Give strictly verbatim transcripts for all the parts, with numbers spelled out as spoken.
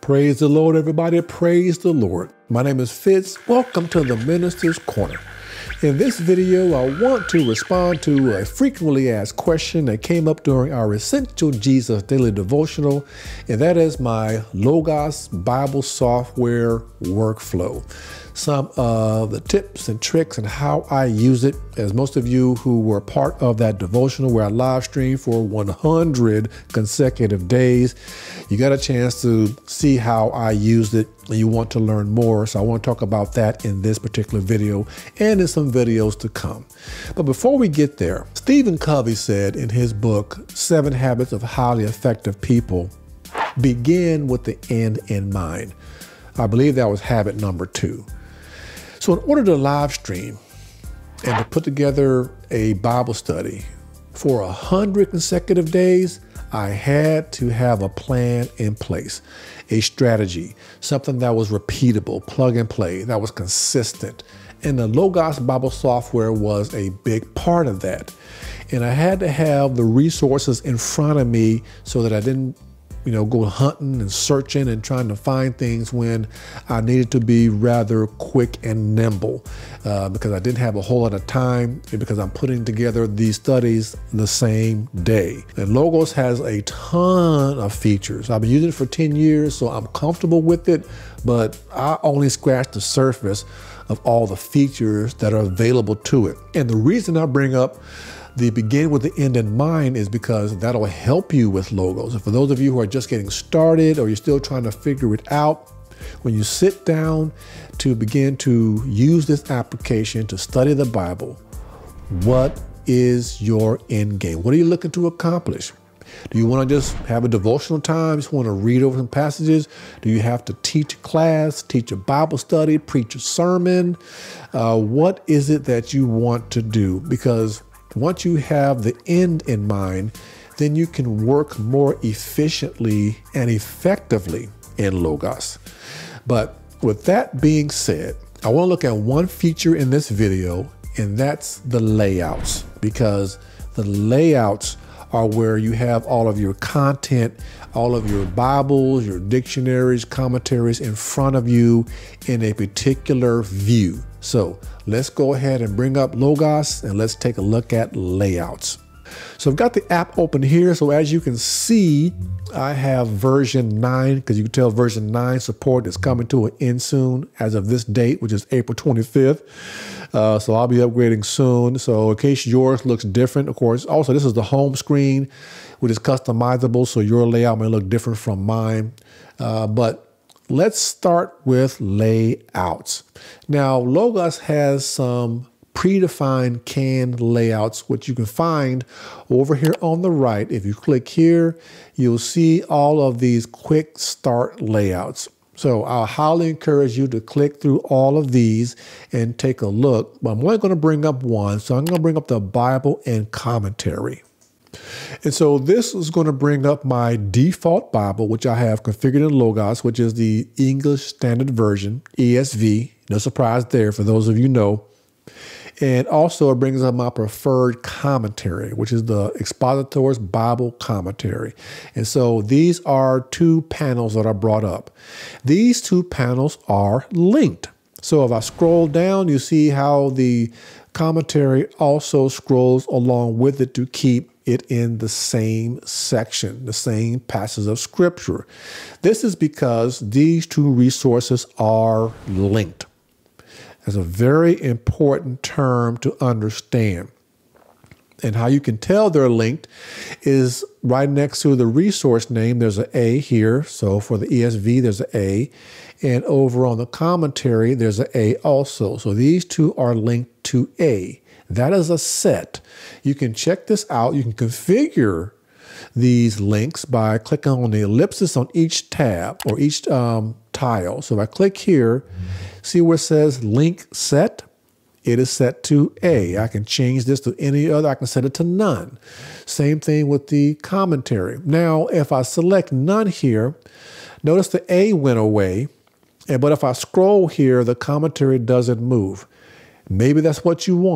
Praise the Lord, everybody. Praise the Lord. My name is Fitz. Welcome to the Minister's Corner. In this video, I want to respond to a frequently asked question that came up during our Essential Jesus Daily Devotional, and that is my Logos Bible software workflow. Some of the tips and tricks and how I use it, as most of you who were part of that devotional where I live streamed for one hundred consecutive days, you got a chance to see how I used it and you want to learn more. So I want to talk about that in this particular video and in some videos to come. But before we get there, Stephen Covey said in his book, Seven Habits of Highly Effective People, begin with the end in mind. I believe that was habit number two. So in order to live stream and to put together a Bible study for a hundred consecutive days, I had to have a plan in place, a strategy, something that was repeatable, plug and play, that was consistent. And the Logos Bible software was a big part of that. And I had to have the resources in front of me so that I didn't you know, go hunting and searching and trying to find things when I needed to be rather quick and nimble uh, because I didn't have a whole lot of time and because I'm putting together these studies the same day. And Logos has a ton of features. I've been using it for ten years, so I'm comfortable with it, but I only scratched the surface of all the features that are available to it. And the reason I bring up the begin with the end in mind is because that'll help you with Logos. And for those of you who are just getting started or you're still trying to figure it out, when you sit down to begin to use this application to study the Bible, what is your end game? What are you looking to accomplish? Do you want to just have a devotional time? Just want to read over some passages? Do you have to teach a class, teach a Bible study, preach a sermon? Uh, what is it that you want to do? Because once you have the end in mind, then you can work more efficiently and effectively in Logos. But with that being said, I want to look at one feature in this video, and that's the layouts, because the layouts are where you have all of your content, all of your Bibles, your dictionaries, commentaries in front of you in a particular view. So let's go ahead and bring up Logos and let's take a look at layouts. So I've got the app open here. So as you can see, I have version nine, because you can tell version nine support is coming to an end soon as of this date, which is April twenty-fifth. Uh, so I'll be upgrading soon. So in case yours looks different, of course, also this is the home screen, which is customizable. So your layout may look different from mine. Uh, but let's start with layouts. Now, Logos has some predefined canned layouts, which you can find over here on the right. If you click here, you'll see all of these quick start layouts. So I'll highly encourage you to click through all of these and take a look. But I'm only going to bring up one. So I'm going to bring up the Bible and commentary. And so this is going to bring up my default Bible, which I have configured in Logos, which is the English Standard Version, E S V. No surprise there for those of you who know. And also it brings up my preferred commentary, which is the Expositor's Bible Commentary. And so these are two panels that are brought up. These two panels are linked. So if I scroll down, you see how the commentary also scrolls along with it to keep it in the same section, the same passages of scripture. This is because these two resources are linked. That's a very important term to understand. And how you can tell they're linked is right next to the resource name, there's an A here. So for the E S V, there's an A. And over on the commentary, there's an A also. So these two are linked to A. That is a set. You can check this out. You can configure these links by clicking on the ellipsis on each tab or each um, tile. So if I click here, see where it says link set? It is set to A. I can change this to any other. I can set it to none. Same thing with the commentary. Now, if I select none here, notice the A went away. But if I scroll here, the commentary doesn't move. Maybe that's what you want.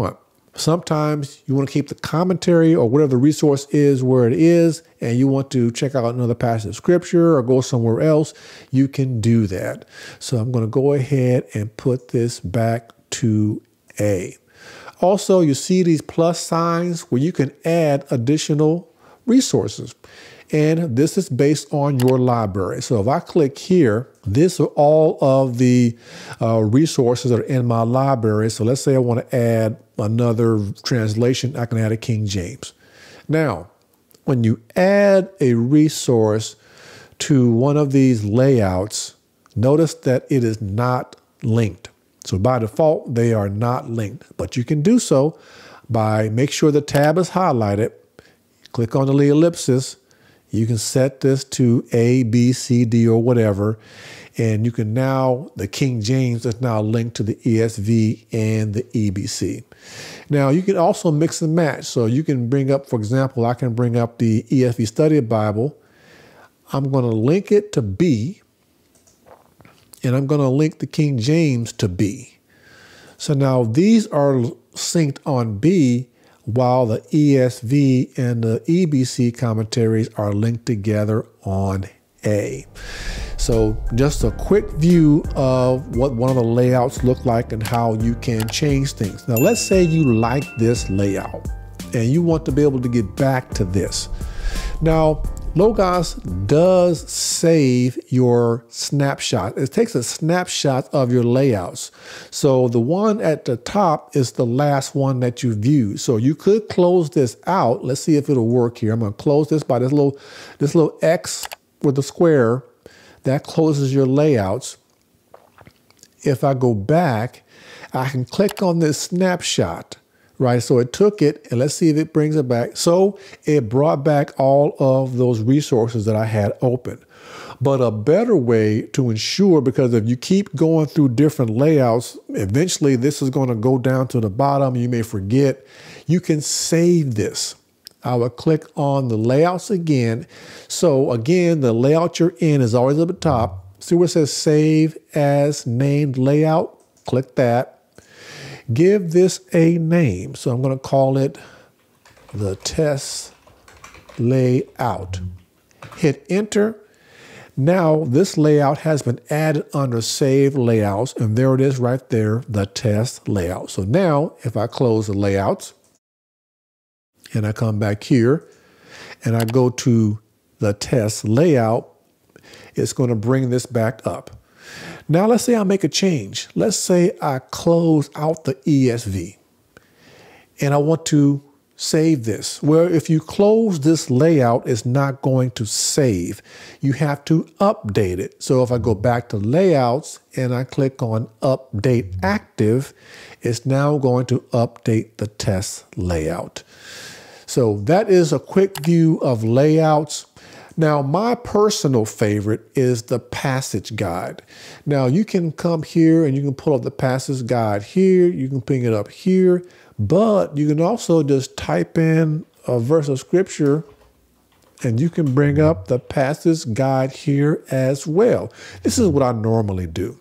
Sometimes you want to keep the commentary or whatever the resource is where it is, and you want to check out another passage of scripture or go somewhere else, you can do that. So I'm going to go ahead and put this back to A. Also, you see these plus signs where you can add additional resources. And this is based on your library. So if I click here, this are all of the uh, resources that are in my library. So let's say I want to add another translation, I can add a King James. Now, when you add a resource to one of these layouts, notice that it is not linked. So by default, they are not linked, but you can do so by make sure the tab is highlighted, click on the little ellipsis. You can set this to A, B, C, D, or whatever. And you can now, the King James is now linked to the E S V and the E B C. Now, you can also mix and match. So you can bring up, for example, I can bring up the E S V Study Bible. I'm going to link it to B, and I'm going to link the King James to B. So now these are synced on B, while the E S V and the E B C commentaries are linked together on A. So just a quick view of what one of the layouts look like and how you can change things. Now, let's say you like this layout and you want to be able to get back to this. Now, Logos does save your snapshot. It takes a snapshot of your layouts. So the one at the top is the last one that you viewed. So you could close this out. Let's see if it'll work here. I'm going to close this by this little, this little X with the square. That closes your layouts. If I go back, I can click on this snapshot. Right, so it took it, and let's see if it brings it back. So it brought back all of those resources that I had open. But a better way to ensure, because if you keep going through different layouts, eventually this is going to go down to the bottom. You may forget. You can save this. I will click on the layouts again. So again, the layout you're in is always at the top. See where it says save as named layout? Click that. Give this a name. So I'm going to call it the test layout. Hit enter. Now this layout has been added under save layouts, and there it is right there, the test layout. So now if I close the layouts and I come back here and I go to the test layout, it's going to bring this back up. Now, let's say I make a change. Let's say I close out the E S V and I want to save this. Well, if you close this layout, it's not going to save. You have to update it. So if I go back to layouts and I click on update active, it's now going to update the test layout. So that is a quick view of layouts. Now, my personal favorite is the passage guide. Now, you can come here and you can pull up the passage guide here. You can bring it up here, but you can also just type in a verse of scripture and you can bring up the passage guide here as well. This is what I normally do.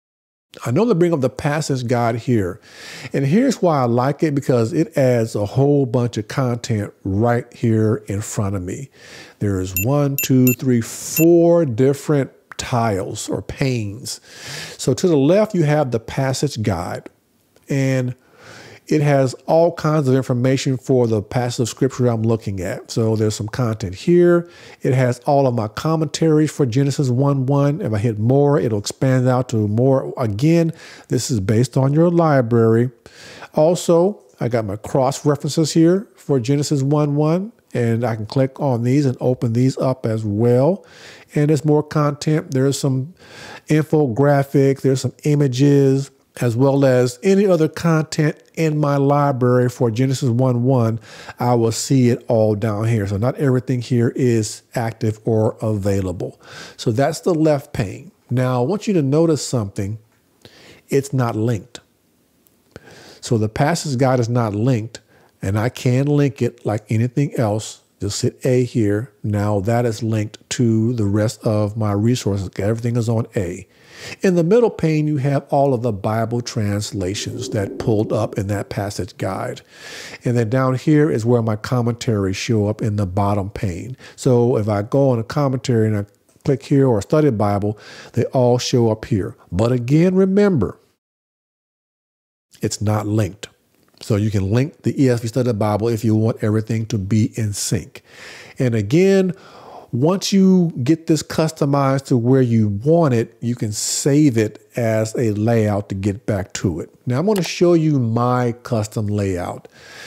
I normally bring up the passage guide here. And here's why I like it, because it adds a whole bunch of content right here in front of me. There's one, two, three, four different tiles or panes. So to the left, you have the passage guide, and it has all kinds of information for the passage of scripture I'm looking at. So there's some content here. It has all of my commentaries for Genesis one one. If I hit more, it'll expand out to more. Again, this is based on your library. Also, I got my cross references here for Genesis one one, and I can click on these and open these up as well. And there's more content. There's some infographics. There's some images, as well as any other content in my library for Genesis one one. I will see it all down here. So not everything here is active or available. So that's the left pane. Now, I want you to notice something. It's not linked. So the passage guide is not linked, and I can link it like anything else Just hit A here. Now that is linked to the rest of my resources. Everything is on A. In the middle pane, you have all of the Bible translations that pulled up in that passage guide. And then down here is where my commentaries show up in the bottom pane. So if I go on a commentary and I click here or study Bible, they all show up here. But again, remember, it's not linked. So you can link the E S V Study Bible if you want everything to be in sync. And again, once you get this customized to where you want it, you can save it as a layout to get back to it. Now I'm going to show you my custom layout.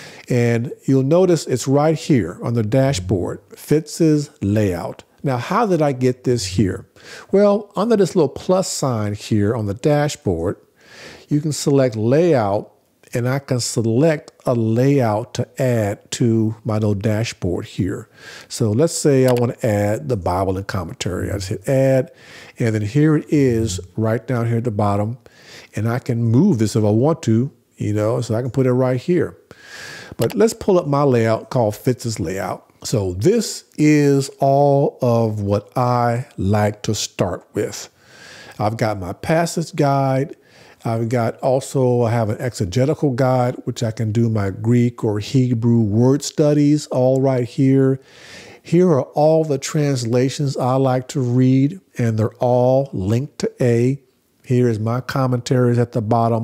And you'll notice it's right here on the dashboard, Fitz's layout. Now, how did I get this here? Well, under this little plus sign here on the dashboard, you can select layout, and I can select a layout to add to my little dashboard here. So let's say I want to add the Bible and commentary. I just hit add, and then here it is right down here at the bottom. And I can move this if I want to, you know, so I can put it right here. But let's pull up my layout called Fitz's layout. So this is all of what I like to start with. I've got my passage guide. I've got also, I have an exegetical guide, which I can do my Greek or Hebrew word studies all right here. Here are all the translations I like to read, and they're all linked to A. Here is my commentaries at the bottom,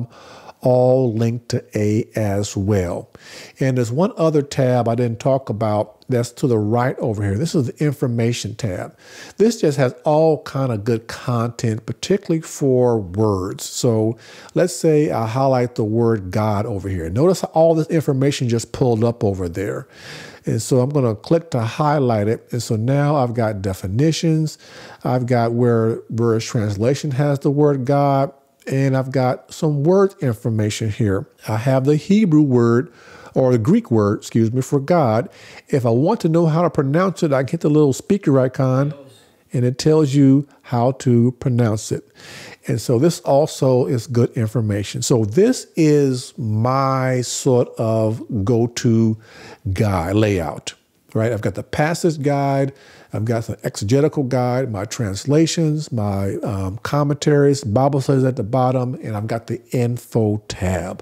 all linked to A as well. And there's one other tab I didn't talk about that's to the right over here. This is the information tab. This just has all kind of good content, particularly for words. So let's say I highlight the word God over here. Notice how all this information just pulled up over there. And so I'm going to click to highlight it. And so now I've got definitions. I've got where Verse Translation has the word God. And I've got some word information here. I have the Hebrew word, or the Greek word, excuse me, for God. If I want to know how to pronounce it, I can hit the little speaker icon, and it tells you how to pronounce it. And so this also is good information. So this is my sort of go-to guide layout, right? I've got the passage guide. I've got the exegetical guide, my translations, my um, commentaries, Bible studies at the bottom, and I've got the info tab.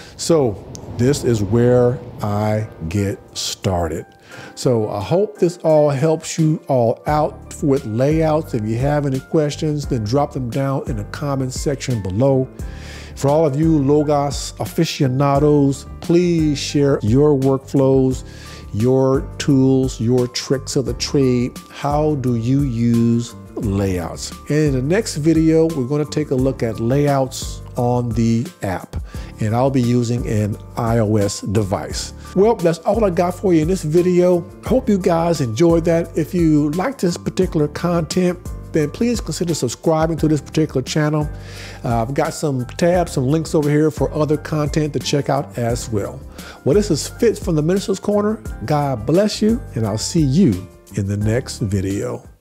So this is where I get started. So I hope this all helps you all out with layouts. If you have any questions, then drop them down in the comment section below. For all of you Logos aficionados, please share your workflows, your tools, your tricks of the trade. How do you use layouts? And in the next video, we're going to take a look at layouts on the app, and I'll be using an iOS device. Well, that's all I got for you in this video. Hope you guys enjoyed that. If you like this particular content, then please consider subscribing to this particular channel. Uh, I've got some tabs, some links over here for other content to check out as well. Well, this is Fitz from the Minister's Corner. God bless you, and I'll see you in the next video.